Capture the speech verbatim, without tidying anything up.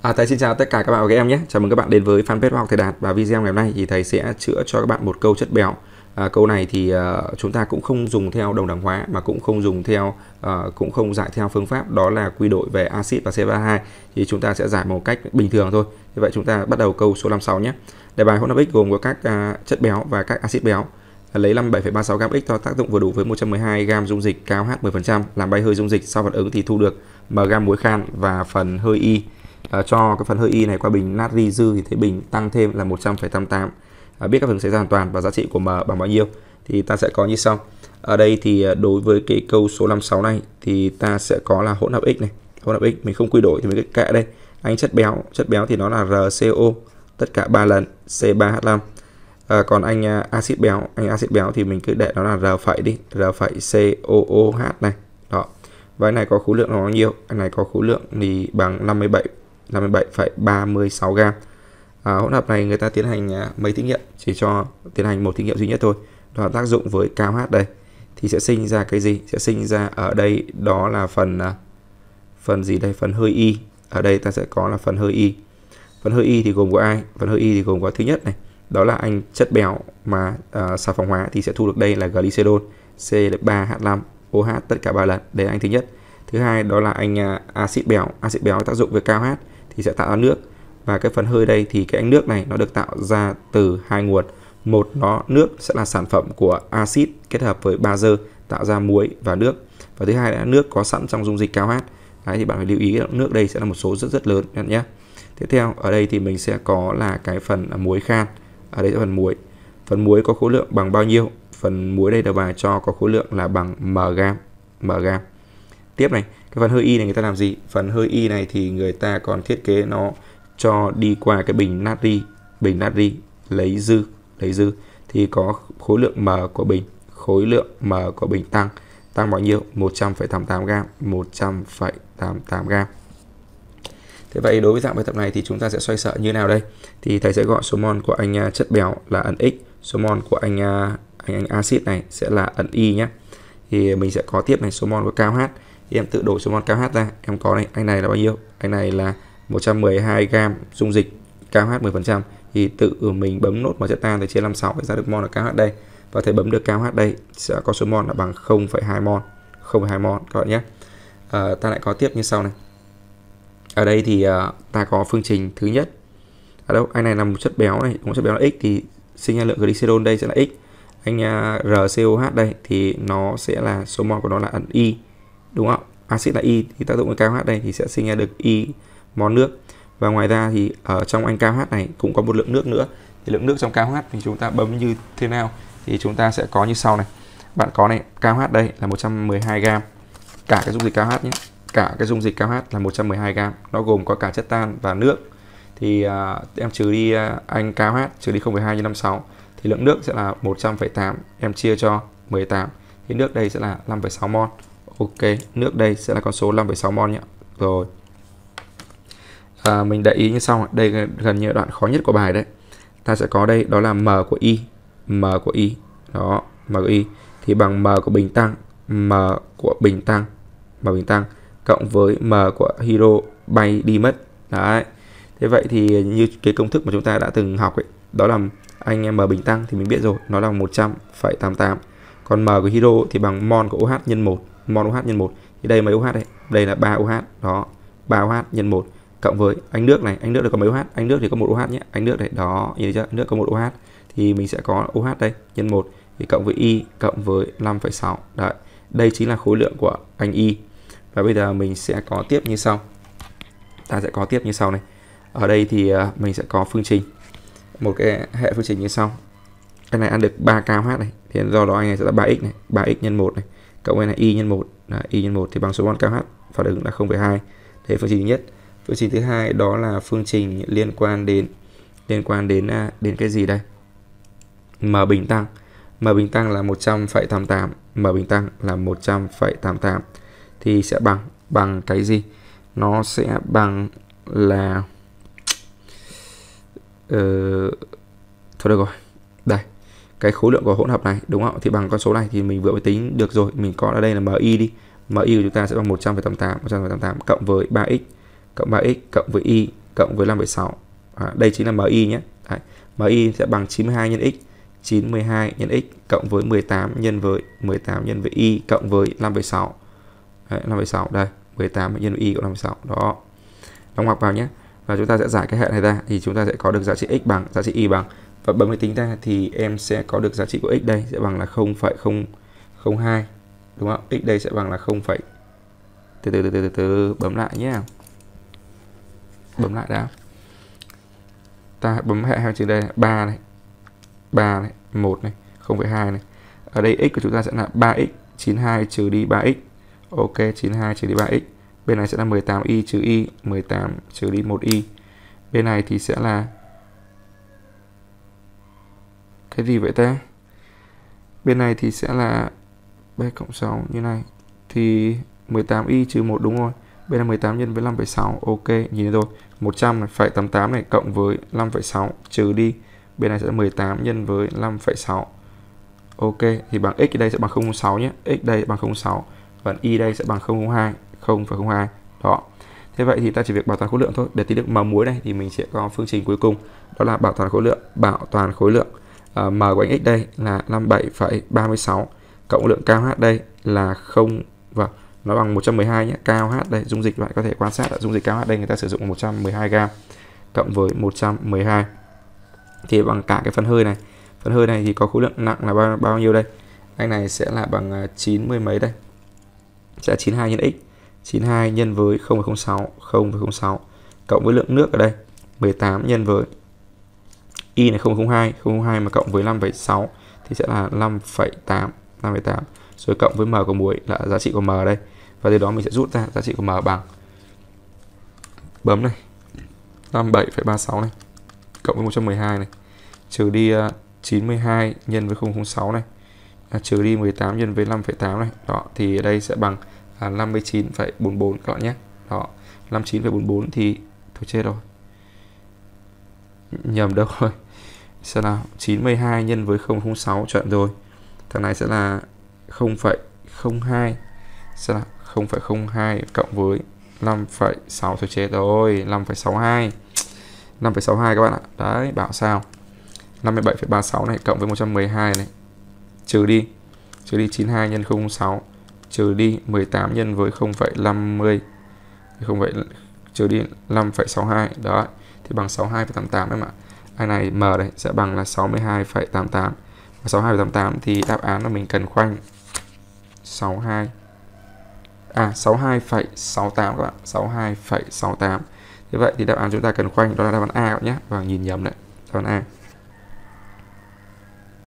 À, thầy xin chào tất cả các bạn và các em nhé. Chào mừng các bạn đến với fanpage Hóa học Thầy Đạt. Và video ngày hôm nay thì thầy sẽ chữa cho các bạn một câu chất béo. À, câu này thì uh, chúng ta cũng không dùng theo đồng đẳng hóa mà cũng không dùng theo uh, cũng không giải theo phương pháp đó là quy đổi về axit và C ba hai, thì chúng ta sẽ giải một cách bình thường thôi. Như vậy chúng ta bắt đầu câu số năm mươi sáu nhé. Đề bài hỗn hợp X gồm có các uh, chất béo và các axit béo. Lấy năm mươi bảy phẩy ba mươi sáu gam X cho tác dụng vừa đủ với một trăm mười hai gam dung dịch ca O H mười phần trăm, làm bay hơi dung dịch. Sau phản ứng thì thu được m gam muối khan và phần hơi Y. À, cho cái phần hơi Y này qua bình natri dư thì thấy bình tăng thêm là một trăm phẩy tám mươi tám. À, biết các phần xảy ra hoàn toàn và giá trị của m bằng bao nhiêu thì ta sẽ có như sau. Ở đây thì đối với cái câu số năm mươi sáu này thì ta sẽ có là hỗn hợp X này, hỗn hợp X mình không quy đổi thì mình cứ kệ đây. Anh chất béo, chất béo thì nó là RCO tất cả ba lần C ba H năm. À, còn anh uh, axit béo, anh axit béo thì mình cứ để nó là R phẩy đi, R phẩy COOH này. Đó. Và cái này có khối lượng nó bao nhiêu? Cái này có khối lượng thì bằng năm mươi bảy phẩy ba mươi sáu gam. À, hỗn hợp này người ta tiến hành uh, mấy thí nghiệm, chỉ cho tiến hành một thí nghiệm duy nhất thôi. Đó là tác dụng với ca O H đây thì sẽ sinh ra cái gì? Sẽ sinh ra ở đây đó là phần uh, phần gì đây? Phần hơi Y. Ở đây ta sẽ có là phần hơi Y. Phần hơi Y thì gồm có ai? Phần hơi Y thì gồm có thứ nhất này, đó là anh chất béo mà uh, xà phòng hóa thì sẽ thu được đây là glycerol C ba H năm OH tất cả ba lần. Đây là anh thứ nhất. Thứ hai đó là anh uh, axit béo, axit béo tác dụng với ca O H thì sẽ tạo ra nước. Và cái phần hơi đây thì cái anh nước này nó được tạo ra từ hai nguồn. Một, nó nước sẽ là sản phẩm của axit kết hợp với bazơ tạo ra muối và nước. Và thứ hai là nước có sẵn trong dung dịch ca O H. Đấy, thì bạn phải lưu ý nước đây sẽ là một số rất rất lớn nhé. Tiếp theo ở đây thì mình sẽ có là cái phần muối khan. Ở đây là phần muối. Phần muối có khối lượng bằng bao nhiêu? Phần muối đây đầu bài cho có khối lượng là bằng m gam, m gam. Tiếp này, cái phần hơi Y này người ta làm gì? Phần hơi Y này thì người ta còn thiết kế nó cho đi qua cái bình natri, bình natri lấy dư, lấy dư thì có khối lượng m của bình, khối lượng m của bình tăng, tăng bao nhiêu? một trăm phẩy tám mươi tám gam, một trăm phẩy tám mươi tám gam. Thế vậy đối với dạng bài tập này thì chúng ta sẽ xoay sở như nào đây? Thì thầy sẽ gọi số mol của anh uh, chất béo là ẩn X, số mol của anh uh, anh, anh axit này sẽ là ẩn Y nhé. Thì mình sẽ có tiếp này số mol của ca O H. Thì em tự đổi số mol ca O H ra, em có này, anh này là bao nhiêu? Anh này là một trăm mười hai gam dung dịch ca O H mười phần trăm. Thì tự mình bấm nốt M chất tan để chia năm mươi sáu để ra được mol là ca O H đây. Và thầy bấm được ca O H đây sẽ có số mol là bằng không phẩy hai mol, không phẩy hai mol các bạn nhé. À, ta lại có tiếp như sau này. Ở đây thì uh, ta có phương trình thứ nhất. Ở đâu? Anh này là một chất béo này, một chất béo là X thì sinh ra lượng glycerol đây sẽ là X. Anh uh, RCOH đây thì nó sẽ là số mol của nó là ẩn Y, đúng không? Axit là Y thì tác dụng với ca O H đây thì sẽ sinh ra được Y mol nước. Và ngoài ra thì ở trong anh ca O H này cũng có một lượng nước nữa. Thì lượng nước trong ca O H thì chúng ta bấm như thế nào? Thì chúng ta sẽ có như sau này. Bạn có này, ca O H đây là một trăm mười hai gam. Cả cái dung dịch ca O H nhé. Cả cái dung dịch ca O H là một trăm mười hai gam, nó gồm có cả chất tan và nước. Thì uh, em trừ đi uh, anh ca O H, trừ đi không phẩy hai nhân năm mươi sáu thì lượng nước sẽ là một trăm phẩy tám, em chia cho mười tám thì nước đây sẽ là năm phẩy sáu mol. Ok, nước đây sẽ là con số năm phẩy sáu mol nhé. Rồi. À, mình để ý như sau, đây gần như đoạn khó nhất của bài đấy. Ta sẽ có đây đó là m của Y, m của Y. Đó, m của Y thì bằng m của bình tăng, m của bình tăng, m bình tăng cộng với m của hydro bay đi mất. Đấy. Thế vậy thì như cái công thức mà chúng ta đã từng học ấy, đó là anh m bình tăng thì mình biết rồi, nó là một trăm phẩy tám mươi tám. Còn m của hydro thì bằng mol của OH nhân một, mol OH nhân một. Thì đây mấy OH đây? Đây là ba OH, đó, ba OH nhân một cộng với anh nước này, anh nước đây có mấy OH? Anh nước thì có một OH nhé. Anh nước đây, đó, nhìn thấy chưa? Nước có một OH thì mình sẽ có OH đây nhân một thì cộng với Y cộng với năm phẩy sáu. Đấy. Đây chính là khối lượng của anh Y. Và bây giờ mình sẽ có tiếp như sau. Ta sẽ có tiếp như sau này. Ở đây thì uh, mình sẽ có phương trình. Một cái hệ phương trình như sau. Cái này ăn được ba ca O H này. Thì do đó anh này sẽ là ba x này. ba x nhân một này. Cộng với này Y nhân một. Đấy, Y nhân một thì bằng số mol ca O H. Phản ứng là không phẩy hai. Đây là phương trình thứ nhất. Phương trình thứ hai đó là phương trình liên quan đến liên quan đến uh, đến cái gì đây? M bình tăng. M bình tăng là một trăm phẩy tám mươi tám. M bình tăng là một trăm phẩy tám mươi tám. Thì sẽ bằng bằng cái gì? Nó sẽ bằng là uh, thôi được rồi. Đây, cái khối lượng của hỗn hợp này đúng không? Thì bằng con số này thì mình vừa mới tính được rồi. Mình có ở đây là M I đi. M I của chúng ta sẽ bằng một trăm phẩy tám mươi tám, một trăm phẩy tám mươi tám cộng với ba x cộng ba x cộng với Y cộng với năm phẩy sáu. À, đây chính là em i nhé. Đấy. em i sẽ bằng chín mươi hai nhân x, chín mươi hai nhân x cộng với mười tám nhân với mười tám nhân với y cộng với năm phẩy sáu. Đấy, năm phẩy sáu đây, mười tám nhân với y cộng năm phẩy sáu. Đó. Đóng ngoặc vào nhé. Và chúng ta sẽ giải cái hệ này ra thì chúng ta sẽ có được giá trị x bằng, giá trị y bằng, và bấm máy tính ra thì em sẽ có được giá trị của x đây sẽ bằng là không phẩy không không hai, đúng không? X đây sẽ bằng là không. Từ từ từ từ từ từ bấm lại nhé. Bấm lại đã. Ta bấm hệ hai chữ đây, ba này, ba này, một này, không phẩy hai này. Ở đây x của chúng ta sẽ là ba x, chín mươi hai trừ đi ba x. Ok, chín mươi hai trừ đi ba x. Bên này sẽ là mười tám y trừ y, mười tám trừ đi một y. Bên này thì sẽ là cái gì vậy ta? Bên này thì sẽ là b cộng sáu như này. Thì mười tám y trừ một đúng rồi. Bên là mười tám nhân với năm phẩy sáu. Ok, nhìn rồi. một trăm này, phẩy tám mươi tám này cộng với năm phẩy sáu trừ đi. Bên này sẽ là mười tám nhân với năm phẩy sáu. Ok, thì bằng x đây sẽ bằng không phẩy không sáu nhé. X đây bằng không phẩy không sáu. Và y đây sẽ bằng không phẩy không hai. không phẩy không hai. Đó. Thế vậy thì ta chỉ việc bảo toàn khối lượng thôi. Để tính được m muối này thì mình sẽ có phương trình cuối cùng. Đó là bảo toàn khối lượng. Bảo toàn khối lượng. Uh, m của anh x đây là năm mươi bảy phẩy ba mươi sáu. Cộng lượng cao H đây là không, vâng, nó bằng một trăm mười hai nhé. Cao H đây, dung dịch bạn có thể quan sát ở dung dịch cao H đây người ta sử dụng một trăm mười hai gam cộng với một trăm mười hai. Thì bằng cả cái phần hơi này. Phần hơi này thì có khối lượng nặng là bao, bao nhiêu đây? Anh này sẽ là bằng chín mươi mấy đây. Sẽ chín mươi hai nhân x. chín mươi hai nhân với không phẩy không sáu, không phẩy không sáu cộng với lượng nước ở đây mười tám nhân với y này không phẩy không hai, không phẩy không hai mà cộng với năm phẩy sáu thì sẽ là năm phẩy tám, năm phẩy tám. Rồi cộng với m của muối là giá trị của m ở đây. Và từ đó mình sẽ rút ra giá trị của m bằng, bấm này, năm mươi bảy phẩy ba mươi sáu này cộng với một trăm mười hai này trừ đi uh, chín mươi hai nhân với không phẩy không sáu này, à, trừ đi mười tám nhân với năm phẩy tám này. Đó, thì đây sẽ bằng à, năm mươi chín phẩy bốn mươi bốn các bạn nhé. Đó, năm mươi chín phẩy bốn mươi bốn thì thôi chết rồi. Nhầm đâu rồi. Sẽ là chín mươi hai nhân với không phẩy không sáu chuẩn rồi. Thằng này sẽ là không phẩy không hai, sẽ là không phẩy không hai cộng với năm phẩy sáu, thôi chết rồi, năm phẩy sáu hai. năm phẩy sáu hai các bạn ạ. Đấy, bảo sao? năm mươi bảy phẩy ba mươi sáu này cộng với một trăm mười hai này trừ đi trừ đi chín mươi hai nhân không phẩy không sáu trừ đi mười tám nhân với không phẩy năm mươi, không phải trừ đi năm phẩy sáu hai. Đó, thì bằng sáu mươi hai phẩy tám mươi tám em ạ. Anh này m đây sẽ bằng là sáu mươi hai phẩy tám mươi tám. Và sáu mươi hai phẩy tám mươi tám thì đáp án là mình cần khoanh sáu mươi hai. À sáu mươi hai phẩy sáu mươi tám các bạn, sáu mươi hai phẩy sáu mươi tám. Như vậy thì đáp án chúng ta cần khoanh đó là đáp án A các bạn nhé. Và nhìn nhầm đấy, đáp án A.